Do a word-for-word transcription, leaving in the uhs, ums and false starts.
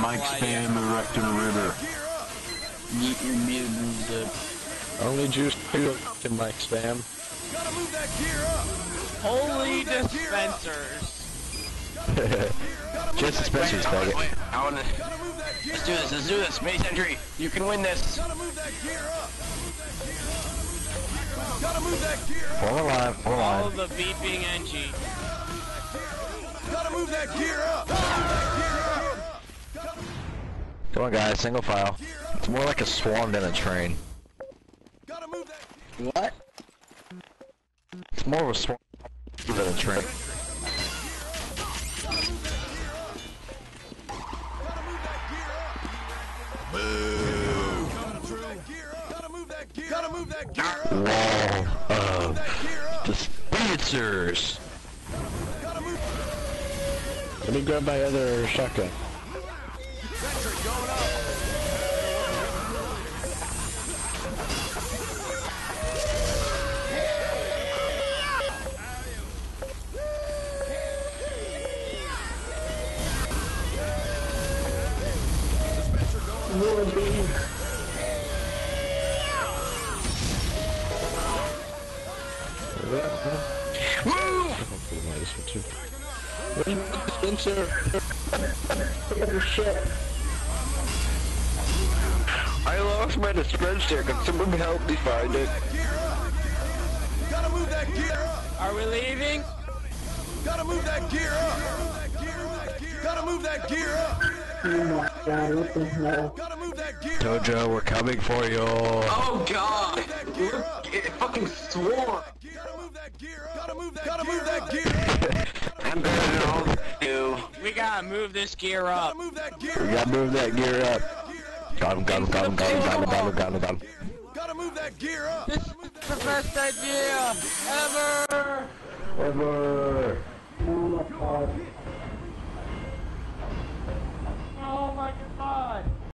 Mike spam erect in the river. Yeet your mutants up. Only juice to Mike spam. Gotta move that gear up. Holy dispensers. Just dispensers, faggot. Wait, I wanna... Let's do this, let's do this. Space entry. You can win this. Gotta move that gear up. Gotta move that gear up. Hold alive, hold All alive. the beeping engine. Gotta move that gear up. Come on, guys, single file. It's more like a swarm than a train. Gotta move that. What? It's more of a swarm than a train. Gotta move that gear up. Wall of dispensers. Let me grab my other shotgun. Going up. Dispenser. Shit. I lost my dispenser. Can someone help me find it? Gotta move that gear up. Are we leaving? Gotta move that gear up. Gotta move that gear up. Oh my god, what the hell? Gotta move that gear up. Jojo, we're coming for you. Oh god! Look, it fucking swore! Gotta move that gear up. Gotta move that, gotta move that gear up. I'm better than all of you. We gotta move this gear up. Gotta move that gear We up. gotta move that gear up. Got him, got him, got him, got him, got him, got him, got him, got him. Gotta move that gear up. This is the best idea ever! Ever. Oh my god.